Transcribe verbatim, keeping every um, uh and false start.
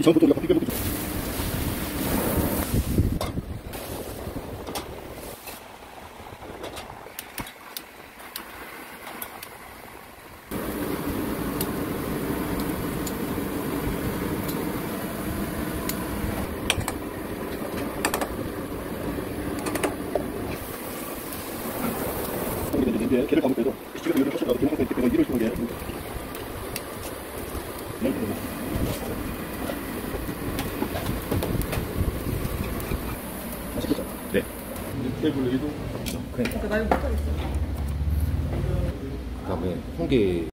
이 전부터 우리가 바뀌게 먹고 이제 걔를 감을 때도 지금 이런 것을 가지고 이렇게 내가 일을 주는 게 맛있겠죠? 네. 테이블 위도 그러니까 나 이거 못 하겠어. 그다음에 홍게